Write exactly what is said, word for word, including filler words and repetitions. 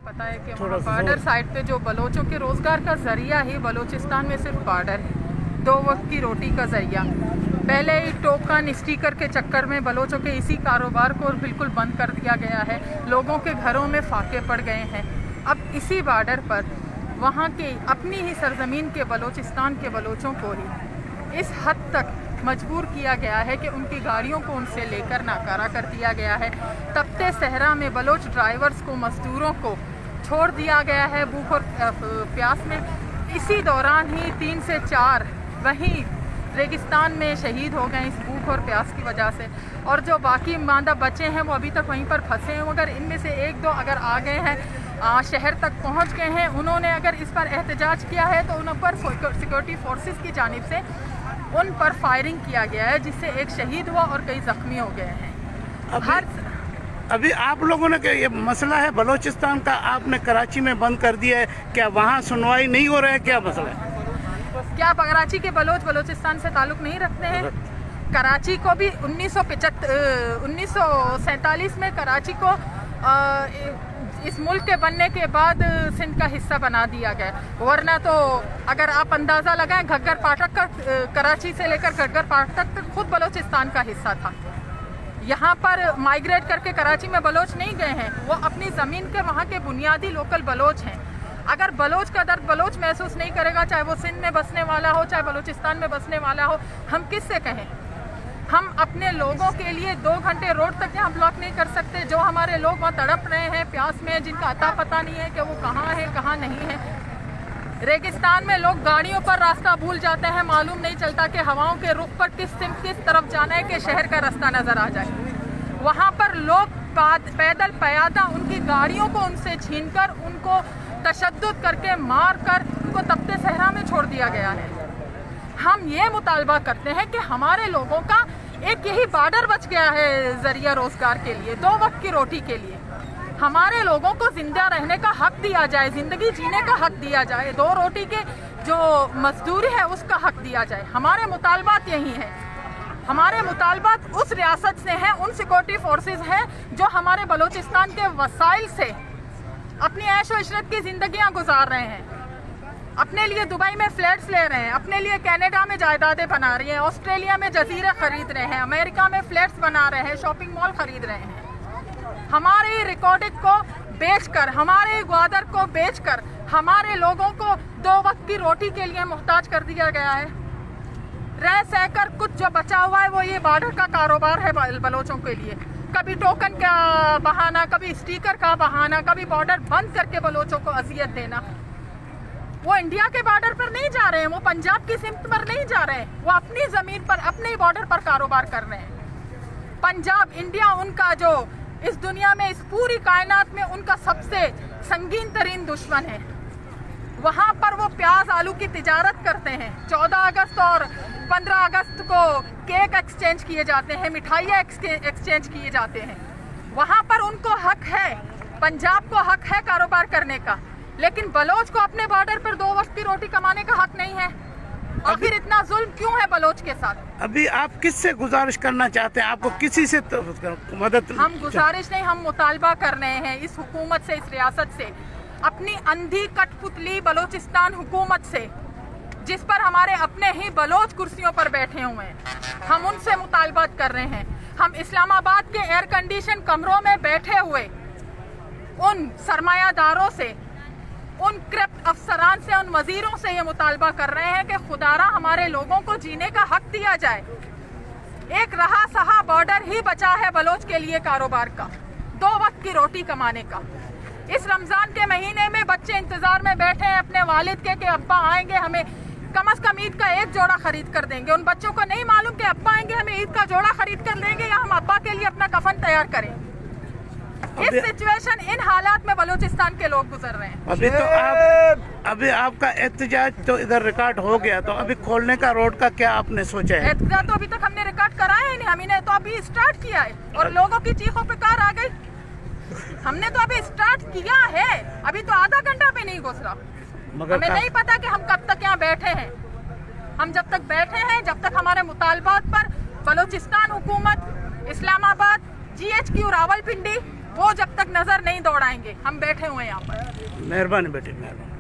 पता है कि वहाँ बॉर्डर साइड पे जो बलोचों के रोज़गार का जरिया ही बलोचिस्तान में सिर्फ बॉर्डर है, दो वक्त की रोटी का जरिया। पहले ही टोकन स्टिकर के चक्कर में बलोचों के इसी कारोबार को बिल्कुल बंद कर दिया गया है, लोगों के घरों में फाके पड़ गए हैं। अब इसी बॉर्डर पर वहाँ के अपनी ही सरजमीन के बलोचिस्तान के बलोचों को ही इस हद तक मजबूर किया गया है कि उनकी गाड़ियों को उनसे लेकर नाकारा कर दिया गया है। तपते सहरा में बलोच ड्राइवर्स को, मजदूरों को छोड़ दिया गया है भूख और प्यास में। इसी दौरान ही तीन से चार वहीं रेगिस्तान में शहीद हो गए इस भूख और प्यास की वजह से, और जो बाकी मांदा बचे हैं वो अभी तक वहीं पर फंसे हैं। मगर इनमें से एक दो अगर आ गए हैं, आ, शहर तक पहुंच गए हैं, उन्होंने अगर इस पर एहतजाज किया है तो उन पर सिक्योरिटी फोर्सेस की जानिब से उन पर फायरिंग किया गया है, जिससे एक शहीद हुआ और कई जख्मी हो गए हैं। अभी, हर अभी आप लोगों ने ये मसला है बलोचिस्तान का, आपने कराची में बंद कर दिया है, क्या वहाँ सुनवाई नहीं हो रहा है, क्या मसला है? क्या कराची के बलोच बलोचिस्तान से ताल्लुक नहीं रखते हैं? कराची को भी उन्नीस सौ पचहत्तर उन्नीस सौ सैंतालीस में कराची को आ, इस मुल्क के बनने के बाद सिंध का हिस्सा बना दिया गया, वरना तो अगर आप अंदाज़ा लगाएं घग्गर पाटक का, कराची से लेकर घग्गर पाटक तक खुद बलोचिस्तान का हिस्सा था। यहाँ पर माइग्रेट करके कराची में बलोच नहीं गए हैं, वो अपनी ज़मीन के वहाँ के बुनियादी लोकल बलोच हैं। अगर बलोच का दर्द बलोच महसूस नहीं करेगा, चाहे वो सिंध में बसने वाला हो, चाहे बलोचिस्तान में बसने वाला हो, हम किससे कहें? हम अपने लोगों के लिए दो घंटे रोड तक यहाँ ब्लॉक नहीं कर सकते। जो हमारे लोग वहाँ तड़प रहे हैं प्यास में, जिनका अता पता नहीं है कि वो कहाँ है कहाँ नहीं है। रेगिस्तान में लोग गाड़ियों पर रास्ता भूल जाते हैं, मालूम नहीं चलता कि हवाओं के रुख पर किस सिम किस तरफ जाना है कि शहर का रास्ता नजर आ जाए। वहाँ पर लोग पैदल पयादा उनकी गाड़ियों को उनसे छीनकर, उनको तशद्दुद करके, मार कर उनको तपते सहरा में छोड़ दिया गया है। हम ये मुतालबा करते हैं कि हमारे लोगों का एक यही बॉर्डर बच गया है जरिया रोजगार के लिए, दो वक्त की रोटी के लिए। हमारे लोगों को जिंदा रहने का हक दिया जाए, जिंदगी जीने का हक दिया जाए, दो रोटी के जो मजदूरी है उसका हक दिया जाए। हमारे मुतालबात यही हैं। हमारे मुतालबात उस रियासत से हैं, उन सिक्योरिटी फोर्सेस हैं जो हमारे बलोचिस्तान के वसाइल से अपनी ऐश व इशरत की जिंदगियां गुजार रहे हैं, अपने लिए दुबई में फ्लैट्स ले रहे हैं, अपने लिए कनाडा में जायदादें बना रही हैं, ऑस्ट्रेलिया में जजीरे खरीद रहे हैं, अमेरिका में फ्लैट्स बना रहे हैं, शॉपिंग मॉल खरीद रहे हैं। हमारे रिकॉर्डिंग को बेचकर, हमारे ग्वादर को बेचकर हमारे लोगों को दो वक्त की रोटी के लिए मुहताज कर दिया गया है। रह सहकर कुछ जो बचा हुआ है वो ये बॉर्डर का कारोबार है बलोचों के लिए। कभी टोकन का बहाना, कभी स्टिकर का बहाना, कभी बॉर्डर बंद करके बलोचों को अजियत देना। वो इंडिया के बॉर्डर पर नहीं जा रहे हैं, वो पंजाब की सिमत पर नहीं जा रहे हैं, वो अपनी जमीन पर, अपने बॉर्डर पर कारोबार कर रहे हैं। पंजाब, इंडिया उनका जो इस दुनिया में, इस पूरी कायनात में उनका सबसे संगीन तरीन दुश्मन है। वहां पर वो प्याज आलू की तिजारत करते हैं। चौदह अगस्त और पंद्रह अगस्त को केक एक्सचेंज किए जाते हैं, मिठाइयाँ एक्सचेंज किए जाते हैं। वहां पर उनको हक है, पंजाब को हक है कारोबार करने का, लेकिन बलोच को अपने बॉर्डर पर दो वक्त की रोटी कमाने का हक नहीं है। आखिर इतना जुल्म क्यों है बलोच के साथ? अभी आप किससे गुजारिश करना चाहते हैं? आपको किसी से तो मदद? हम गुजारिश नहीं, हम मुतालबा कर रहे हैं इस हुकूमत से, इस रियासत से, अपनी अंधी कठपुतली बलोचिस्तान हुकूमत से, जिस पर हमारे अपने ही बलोच कुर्सियों पर बैठे हुए हैं, हम उनसे मुतालबात कर रहे हैं। हम इस्लामाबाद के एयर कंडीशन कमरों में बैठे हुए उन सरमायादारों से, उन करप्ट अफसरान से, उन वजीरों से ये मुतालबा कर रहे हैं कि खुदारा हमारे लोगों को जीने का हक दिया जाए। एक रहा सहा बॉर्डर ही बचा है बलोच के लिए कारोबार का, दो वक्त की रोटी कमाने का। इस रमजान के महीने में बच्चे इंतजार में बैठे हैं अपने वालिद के कि अब्बा आएंगे, हमें कम अज कम ईद का एक जोड़ा खरीद कर देंगे। उन बच्चों को नहीं मालूम कि अब्बा आएंगे, हमें ईद का जोड़ा खरीद कर लेंगे या हम अब्बा के लिए अपना कफन तैयार करें। इस सिचुएशन, इन हालात में बलूचिस्तान के लोग गुजर रहे हैं। अभी तो आप, अभी आपका एहतजाज तो इधर रिकॉर्ड हो गया, तो अभी खोलने का रोड का क्या आपने सोचा है? एहतजाज तो अभी तक हमने रिकॉर्ड कराया ही नहीं, हमने तो अभी स्टार्ट किया है और लोगों की चीखों पे कार आ गई। हमने तो अभी स्टार्ट किया है, अभी तो आधा घंटा भी नहीं गुजरा। हमें नहीं पता कि हम कब तक यहाँ बैठे हैं। हम जब तक बैठे हैं, जब तक हमारे मुतालबात पर बलूचिस्तान हुकूमत, Islamabad, G H Q Rawalpindi वो जब तक नजर नहीं दौड़ाएंगे हम बैठे हुए हैं यहाँ पर। मेहरबानी बेटी, मेहरबानी।